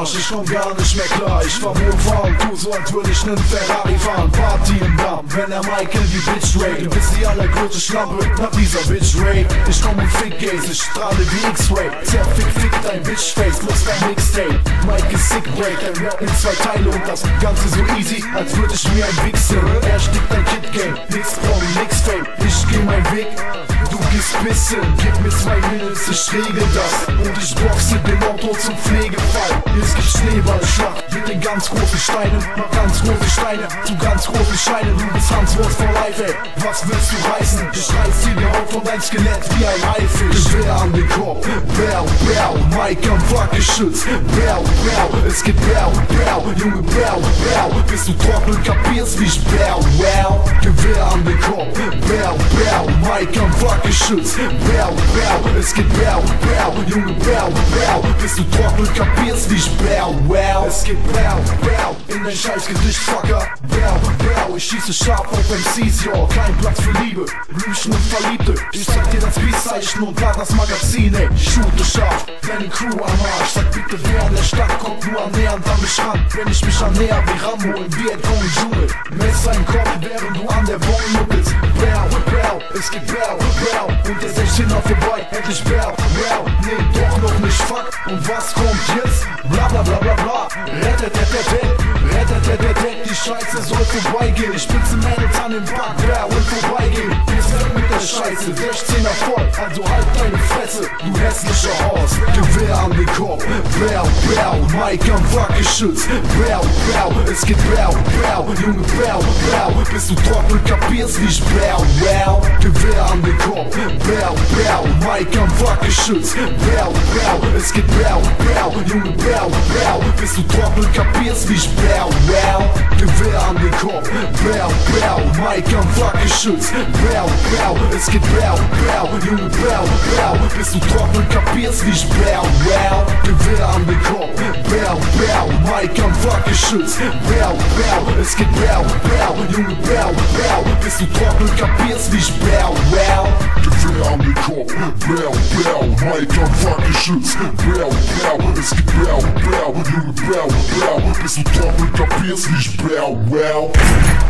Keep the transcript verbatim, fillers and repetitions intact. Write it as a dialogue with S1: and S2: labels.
S1: Arsch, ich komm gar nicht mehr klar. Ich fahr Mofa und tu so, als würde ich nen Ferrari fahren. Party im Damm, wenn der Michael die Bitch rate. Du bist die allergrößte Schlampe nach dieser Bitch rate. Ich komm und fick Gays, ich strahle wie X-Ray. Zerfick, fick dein Bitchface, plus dein Mixtape. Mike ist sick break, dein Rap in zwei Teile und das Ganze so easy, als würde ich mir ein Wichsen. Er stickt dein Kid-Game, nix Braun, nix Fame. Ich geh mein Weg, du gehst pissen. Gib mir zwei Minutes, ich regel das. Und ich boxe den Auto zum Pflegefall. Es gibt Schneeballschlacht mit den ganz großen Steinen. Mach ganz große Steine zu ganz großen Scheinen. Du bist Hans Wurst for life, ey. Was willst du reißen? Ich reiß dir die Haut von deinem Skelett wie ein Haifisch. Gewehr an den Kopf, Bäu, Bäu. Mike am Wackelschütz, Bäu, Bäu. Es geht Bäu, Bäu, Junge, Bäu, Bäu. Bist du trocken und kapierst, wie ich Bäu, Bäu. Gewehr an den Kopf, Bäu, Bäu. Mike am Wackelschütz, Bäu, Bäu. Es geht Bäu, Bäu, Junge, Bäu, Bäu. Bist du trocken und kapierst, wie ich Bäu, Bäu. Es geht Bäu, Bäu. In dein scheiß Gesicht, Fucker, Bäu, Bäu. Ich schieße scharf auf M Cs, yo. Kein Platz für Liebe, Blümchen und Verliebte. Ich zeig dir das Peace-Zeichen und lad das Magazin, ey. Shoote scharf, deine Crew am Arsch. Sag bitte, wer an der Stadt kommt nur annähernd an mich ran. Wenn ich mich annäher wie Rambo im Vietcong Dschungel. Messer im Kopf, während du an der Bon nuckelst. Bäu, Bäu, es geht Bäu, Bäu. Und der sechzehner vorbei, endlich Bäu, Bäu. Nee, doch noch nicht, fuck. Und was kommt jetzt? Bla bla bla bla bla. Rettet, rettet, rettet, rettet, rettet, rettet. Die Scheiße soll vorbeigehen. Ich spitze Mädels an den Back, Bäu und vorbeigehen. Jetzt weg mit der Scheiße, sechzehner voll. Also halt deine Fresse, du hässlicher Horst. Gewehr an den Kopf, Bäu, Bäu. Mike am Wackelschütz, Bäu, Bäu. Es geht Bäu, Bäu, Junge, Bäu, Bäu. Bist du trocken und kapierst, wie ich Bäu, Bäu. Gewehr an den Kopf, Bäu, Bäu. Mike am Wackelschütz, Bäu, Bäu. Es geht Bäu, Bäu, Junge, Bäu, Bäu. Bist du trocken und kapierst, wie ich Bäu, Bäu. Gewehr an den Kopf, Bäu, Bäu. Mike am Wackelschütz, Bäu, Bäu. Es geht Bäu, Bäu, Junge, Bäu, Bäu. Bist du trocken und kapierst, wie ich Bäu, Bäu. Gewehr an den Kopf, Bäu, Bäu. Mike am Wackelschütz, Bäu, Bäu. Es geht Bäu, Bäu, Junge, Bäu, Bäu. Bist du trocken und kapierst, wie ich Bäu, Bäu.
S2: Gewehr an den Kopf, Bäu, Bäu. Mike am Wackelschütz, Bäu, Bäu. Es geht Bäu, Bäu, Junge, Bäu, Bäu. Bist du trocken und kapierst, wie ich Bäu, Bäu.